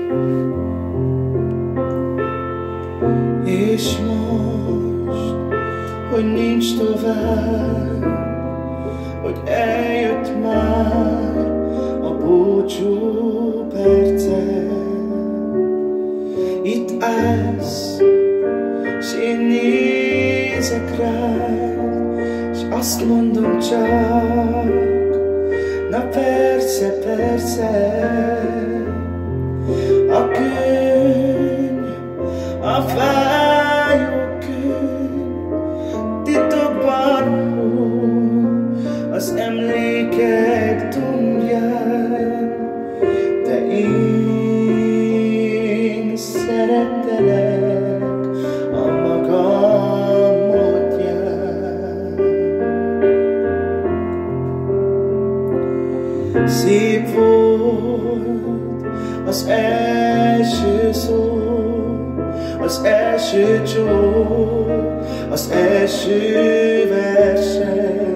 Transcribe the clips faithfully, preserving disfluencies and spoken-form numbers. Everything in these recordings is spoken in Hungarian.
És most, hogy nincs tovább, hogy eljött már a búcsú perce. Itt állsz, s én nézek rád, s azt mondom csak, na persze, persze. A könny, a fájó könny titokban hull az emlékek dombján, de én szerettelek a magam módján. Szép volt az első szó, az első csók, az első verseny.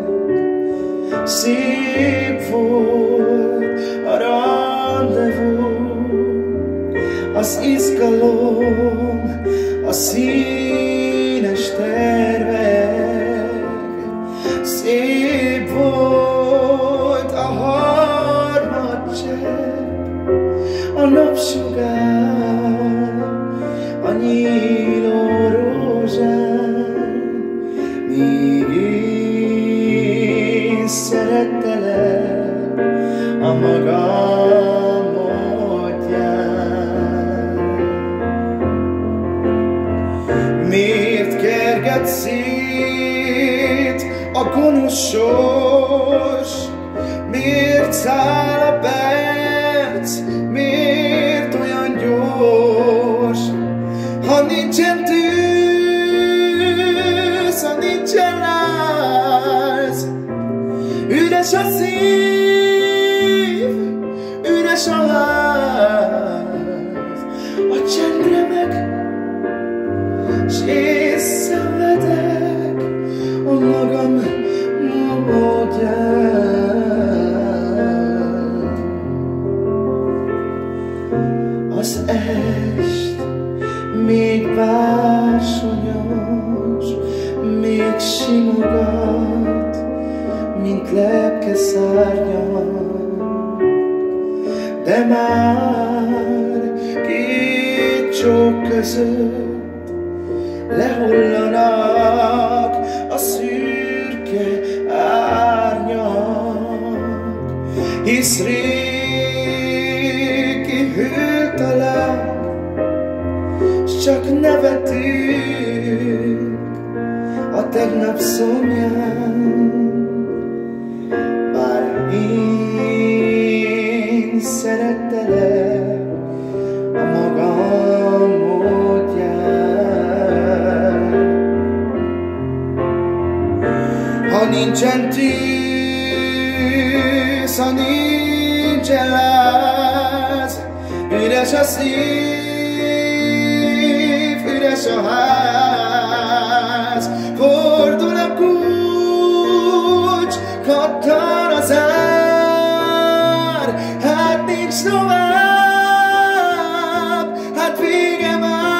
Szép volt a rendezvú, az izgalom, a színes tervek. Szép volt a harmadcsepp, a napsugár, a nyíló rózsán. Míg én szerettelek a magam módján. Miért kerget szét a gonosz sors? Miért száll a perc? Miért olyan gyors? Ha nincsen tűz, ha nincsen láz, üres a szív, üres a ház. A csendre meg, s én szenvedek a magam módján. Az est még bársonyos, még simogat, mint lepke szárnyal, de már két csók között lehullanak a szürke árnyak. Hisz rég kihűlt a láng, s csak nevetünk a tegnap szomján. Bár én szerettelek a magam módján. Ha nincsen tűz, ha nincsen láz, üres a szív, üres a ház. Fordul a kulcs, kattan az ár, hát nincs tovább, hát vége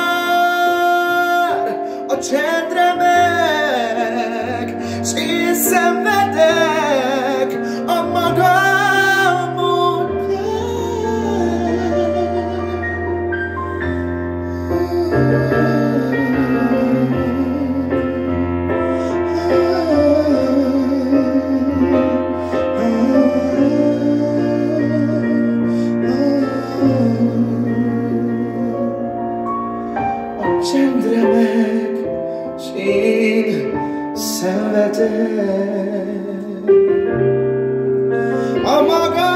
már. A csendre meg, s én szenvedek a magam módján. A csendre meg, s én szenvedek a magam